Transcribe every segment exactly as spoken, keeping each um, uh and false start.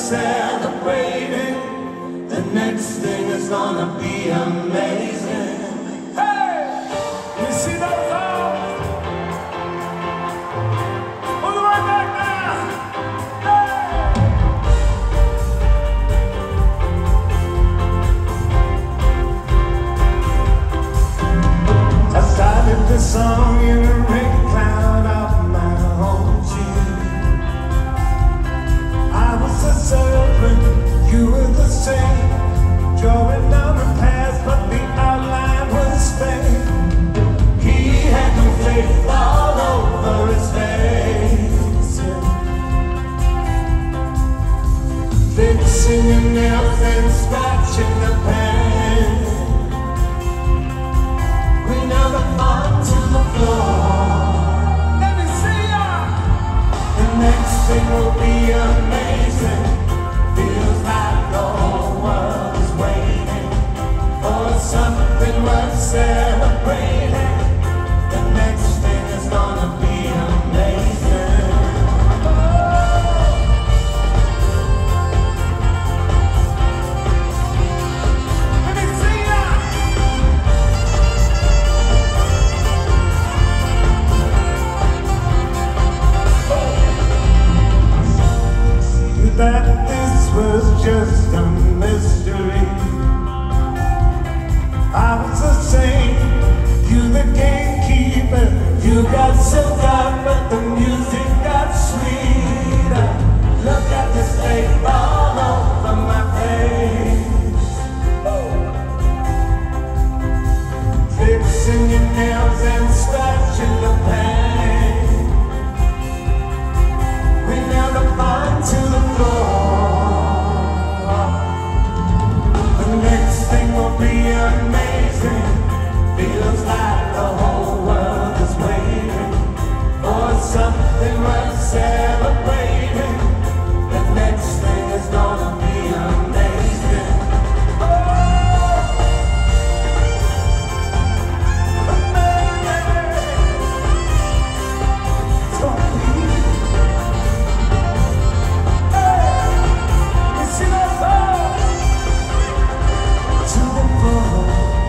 celebrating. The next thing is gonna be amazing. Hey! You see those arms? Move it right back now! Hey! I started this song in a rain cloud off my own cheek. I was a servant, you were the same, drawing on the past, but the outline was fake. He had no faith all over his face, fixing your nails and scratching the pain. We never fought to the floor. Let me see ya. The next thing will be amazing. Feels like the whole world is waiting for something worth celebrating. The next thing is gonna be amazing. Let me see ya. That this was just a mystery. I was the same, you the gatekeeper. You got so dark, but the music got sweeter. Look at this tape all over my face, fixing your nails and scratching the pain. We never find to the be amazing. Feels like the whole world is waiting for something worth celebrating. The next thing is gonna be amazing. Oh, amazing. It's gonna be. Hey, you see that song? To the floor.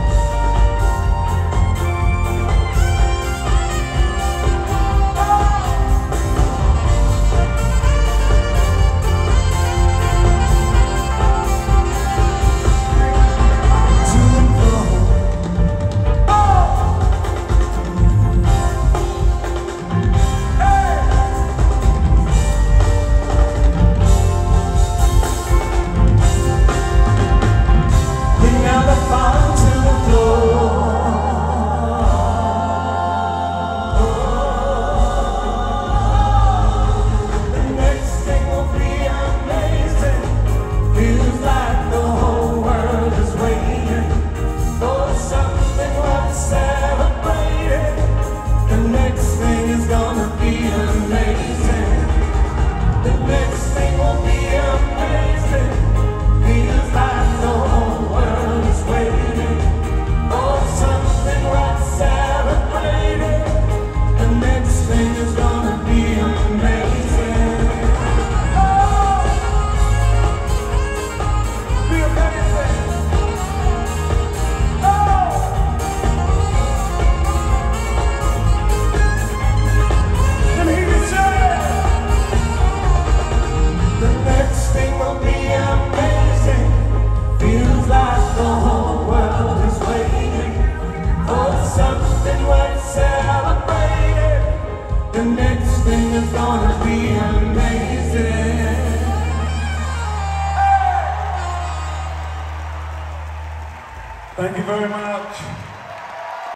The next thing is gonna be amazing. Thank you very much.